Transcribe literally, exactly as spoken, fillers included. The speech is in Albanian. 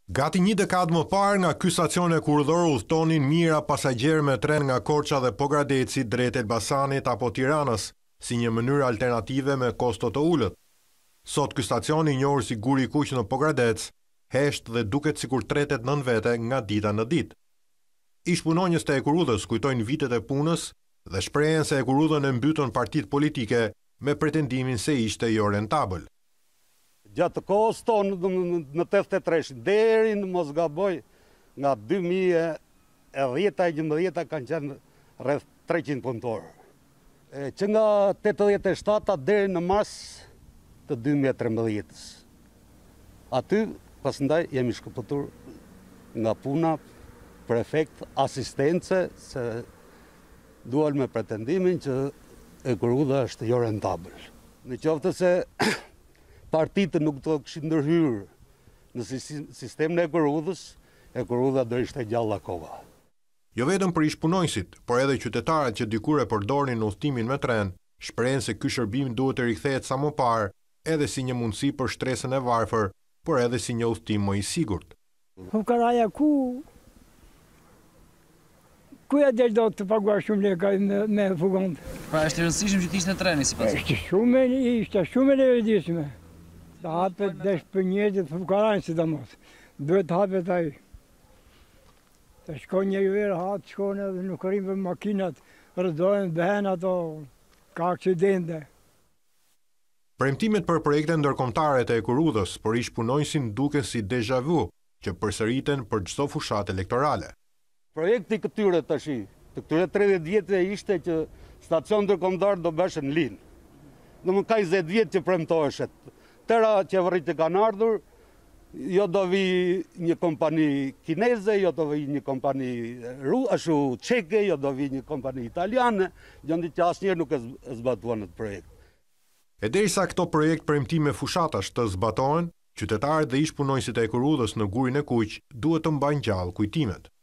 Gati një dekadë më parë nga ky stacion kurrëdor udhtonin mijëra pasagjerë me tren nga Korça dhe Pogradeci drejt Elbasanit apo Tiranës, si një mënyrë alternative me kosto të ulët. Sot ky stacion i njohur si Guri i Kuq në Pogradec, hesht dhe duket sikur tretet nën vete nga dita në ditë. Ish punonjës të Ekurudhës kujtojnë vitet e punës dhe shprehen se Ekurudhën e mbytën partitë politike me pretendimin se ishte jo rentabël. Gjatë kohës tonë në tetëdhjetë e tre deri në mos gaboj nga dy mijë e dhjetë e gjymdhjetë kanë qenë rreth treqind punëtorë. Që nga tetëdhjetë e shtatë deri në mars të dy mijë e trembëdhjetës. Aty pastaj jemi shkëputur nga puna, prefekt, asistence, se dual me pretendimin që Ekurudha është jo rentabël. Në qoftë se partitë nuk të këshin ndërhyrë në sistemin e Ekurudhës, Ekurudha do ishte gjalla koha. Jo vetëm për ish-punonjësit, por edhe qytetarët që dikur e përdornin udhtimin me tren, shprehen se ky shërbim duhet të rikthehet sa më parë, edhe si një mundësi për shtresën e varfër, por edhe si një udhtim më i sigurt. Fukaraja ku ku ja del do të paguar shumë lekë me, me fugon. Pra është e rëndësishme që të ishte në treni sipas. Është shumë, ishte shumë e lezetshme. Të hapet desh për njerëzit fukarajnë sidomos. Duhet të hapet ai. Të shkon një verë hatë, shkon edhe nuk rrim për makinat, rëzdojnë, bëhen ato, ka aksidente. Premtimet për projekte ndërkombëtare të Ekurudhës për ish-punonjësin duken si déjà vu, që përsëriten për çdo fushatë elektorale. Projekti këtyre tashi, të këtyre tridhjetë vjetëve ishte që stacion ndërkombëtar do bëshën linë. Dhe më ka njëzet vjetë që premtoheshet. Tëra qeverit që kanë ardhur, jo do vi një kompani kineze, jo do vi një kompani ashu çeke, jo do vi një kompani italiane, gjëndi që asnjëherë nuk e zbatuan atë projekt. E derisa këto projekt premtime fushatash të zbatohen, qytetarët dhe ish-punonjësit e Ekurudhës në Gurin e Kuq duhet të mbajnë gjallë kujtimet.